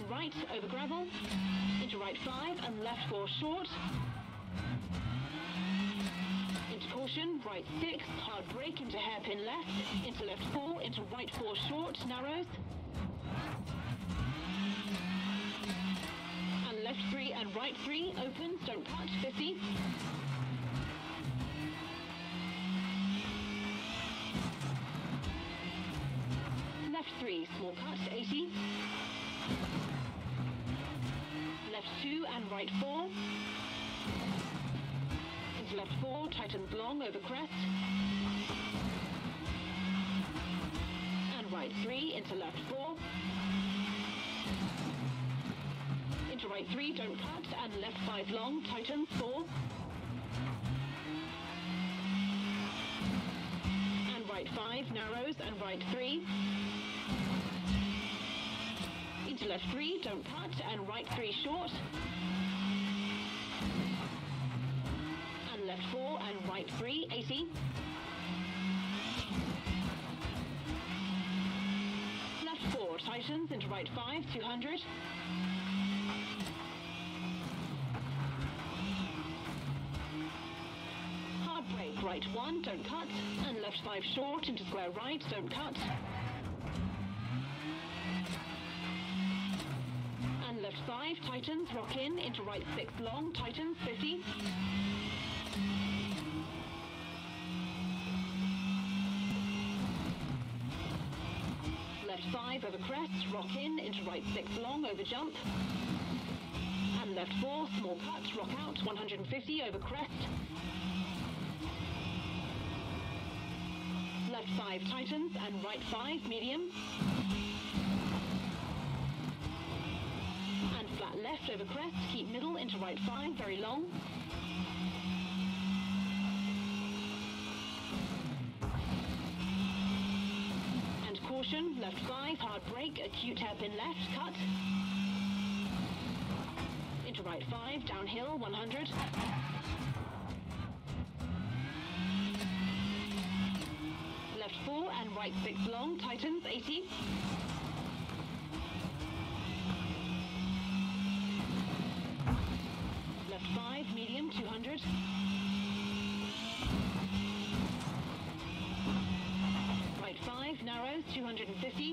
right over gravel, into right 5 and left 4 short, into caution, right 6, hard brake into hairpin left, into left 4, into right 4 short, narrows, and left 3 and right 3, opens, don't cut, 50. Left 3, small cut, 80. Left 2 and right 4. Into left 4, tightens long over crest. And right 3, into left 4. Into right 3, don't cut, and left 5 long, tightens 4. And right 5, narrows, and right 3. Into left 3, don't cut, and right 3 short. And left 4 and right 3, 80. Left 4, tightens, into right 5, 200. Hard brake, right 1, don't cut, and left 5 short, into square right, don't cut. And left 5, tightens, rock in, into right 6 long, tightens, 50. Left 5 over crest, rock in, into right 6 long, over jump. And left 4, small cut, rock out, 150 over crest. Left 5, tightens, and right 5, medium. And flat left over crest, keep middle, into right 5, very long. And caution, left 5, hard brake, acute hairpin left, cut. Into right 5, downhill, 100. Left 4 and right 6 long, tightens, 80. Left 5, medium, 200. Right 5, narrows, 250.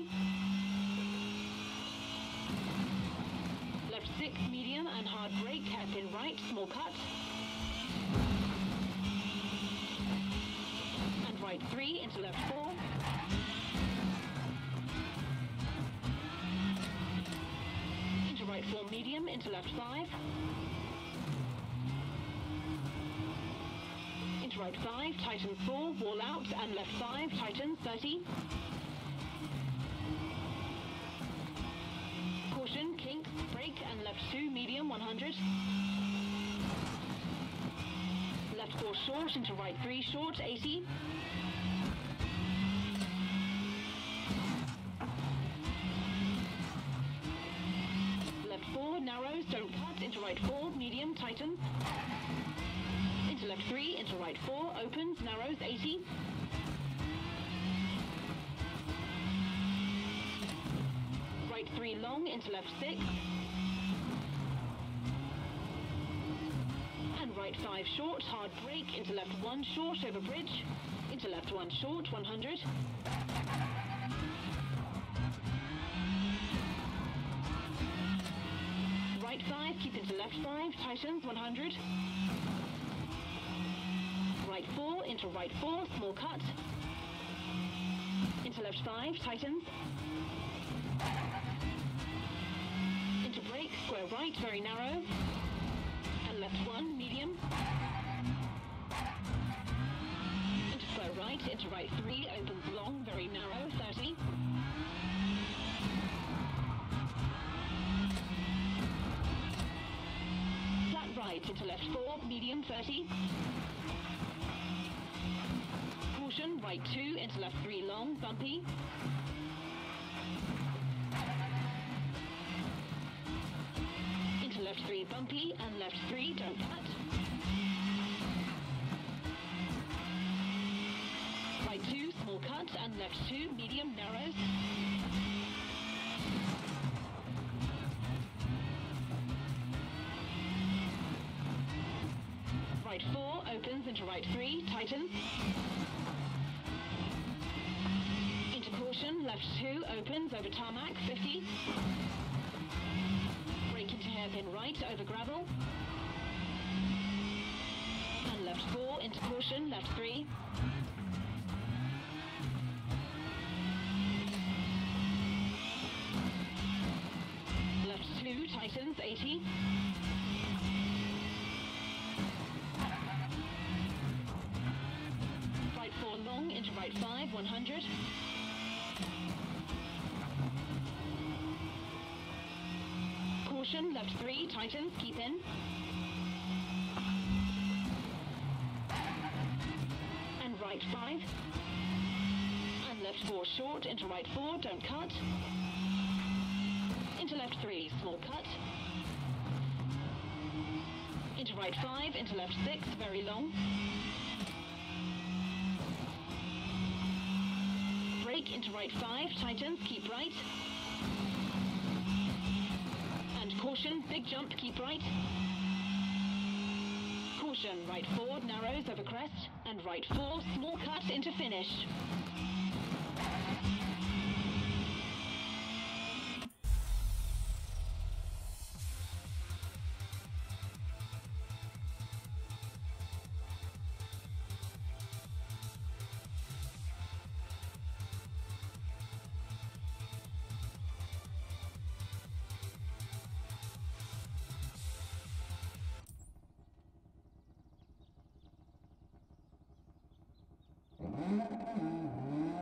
Left 6, medium and hard brake, hairpin right, small cut. And right 3 into left 4. Into right 4, medium, into left 5. Into right 5, tightens 4, wall out, and left 5, tightens, 30. Caution, kinks, brake, and left 2, medium, 100. Left 4 short, into right 3 short, 80. Left 4, narrows, don't cut, into right 4, medium, tightens. Into left 3, into right 4, opens, narrows, 80. Right 3 long, into left 6. And right 5 short, hard brake, into left 1 short, over bridge. Into left 1 short, 100. Right 5, keep into left 5, tightens, 100. Right 4, into right 4, small cut. Into left 5, tightens. Into brake, square right, very narrow. And left 1, medium. Into square right, into right 3, opens long, very narrow, 30. Flat right, into left 4, medium, 30. Caution, right 2, into left 3 long, bumpy. Into left 3 bumpy, and left 3 don't cut. Right 2, small cut, and left 2, medium, narrows. right 3, tightens. Into caution, left 2, opens over tarmac, 50. Brake into hairpin right, over gravel. And left 4, into caution, left 3. Left 2, tightens, 80. Right 4 long, into right 5, 100. Caution, left 3, tightens, keep in. And right 5. And left 4 short, into right 4, don't cut. Into left 3, small cut. Into right 5, into left 6, very long. Brake into right 5, tightens, keep right. And caution, big jump, keep right. Caution, right 4, narrows over crest. And right 4, small cut into finish.